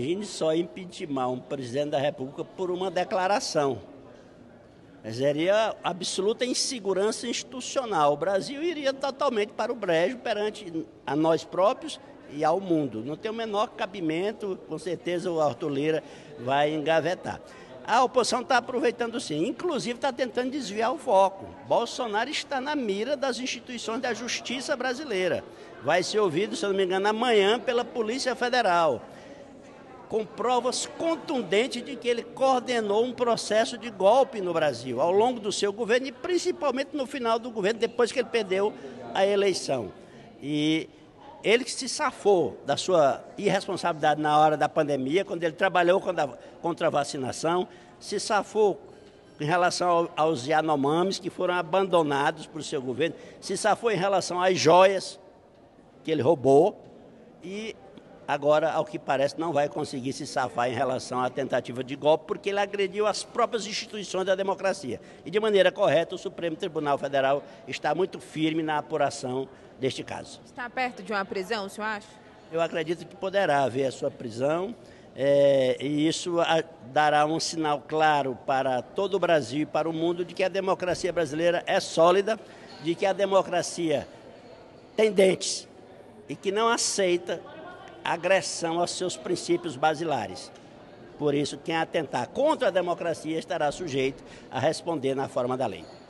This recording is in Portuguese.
Imagine só impeachment um presidente da República por uma declaração. Seria absoluta insegurança institucional. O Brasil iria totalmente para o brejo perante a nós próprios e ao mundo. Não tem o menor cabimento, com certeza o Arthur Lira vai engavetar. A oposição está aproveitando sim, inclusive está tentando desviar o foco. Bolsonaro está na mira das instituições da justiça brasileira. Vai ser ouvido, se eu não me engano, amanhã pela Polícia Federal, com provas contundentes de que ele coordenou um processo de golpe no Brasil, ao longo do seu governo e principalmente no final do governo, depois que ele perdeu a eleição. E ele que se safou da sua irresponsabilidade na hora da pandemia, quando ele trabalhou contra a vacinação, se safou em relação aos Yanomamis, que foram abandonados por seu governo, se safou em relação às joias que ele roubou e agora, ao que parece, não vai conseguir se safar em relação à tentativa de golpe, porque ele agrediu as próprias instituições da democracia. E, de maneira correta, o Supremo Tribunal Federal está muito firme na apuração deste caso. Está perto de uma prisão, o senhor acha? Eu acredito que poderá haver a sua prisão, e isso dará um sinal claro para todo o Brasil e para o mundo de que a democracia brasileira é sólida, de que a democracia tem dentes e que não aceita agressão aos seus princípios basilares. Por isso, quem atentar contra a democracia estará sujeito a responder na forma da lei.